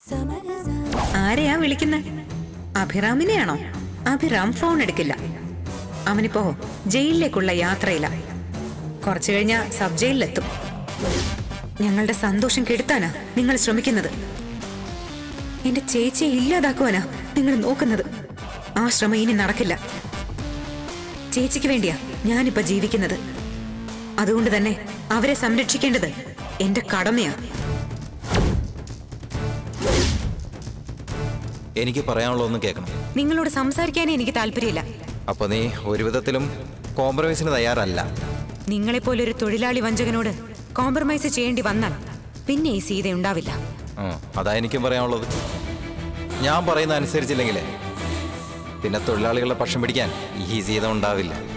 ആരെയാ വിളിക്കുന്നത്? അഭിറാമിനെയാണോ? അഭിറാം ഫോൺ എടുക്കില്ല. അവനിപ്പോ ജയിലിലേക്കുള്ള യാത്രയില്ല. കുറച്ചു കഴിഞ്ഞാ സബ് ജയിലിലെത്തും. ഞങ്ങളുടെ സന്തോഷം കെടുത്താനാ നിങ്ങൾ ശ്രമിക്കുന്നത്. എന്റെ ചേച്ചിയെ ഇല്ലാതാക്കുവാനാ നിങ്ങൾ നോക്കുന്നത്. ആ ശ്രമം ഇനി നടക്കില്ല. ചേച്ചിക്ക് വേണ്ടിയാ ഞാനിപ്പോ ജീവിക്കുന്നത്. അതുകൊണ്ട് തന്നെ അവരെ സംരക്ഷിക്കേണ്ടത് എന്റെ കടമയാ. എനിക്ക് പറയാനുള്ള ഒന്നും കേൾക്കണം. നിങ്ങളോട് സംസാരിക്കാനേ എനിക്ക് താല്പര്യമില്ല. അപ്പൊ നീ ഒരു വിധത്തിലും കോംപ്രമൈസിന് തയ്യാറല്ല. നിങ്ങളെപ്പോലൊരു തൊഴിലാളി വഞ്ചകനോട് കോംപ്രമൈസ് ചെയ്യേണ്ടി വന്നാൽ പിന്നെ ഈ സീത ഉണ്ടാവില്ല. അതാ എനിക്കും പറയാനുള്ളത്. ഞാൻ പറയുന്ന അനുസരിച്ചില്ലെങ്കിലേ പിന്നെ തൊഴിലാളികളുടെ പക്ഷം പിടിക്കാൻ ഈ സീത ഉണ്ടാവില്ല.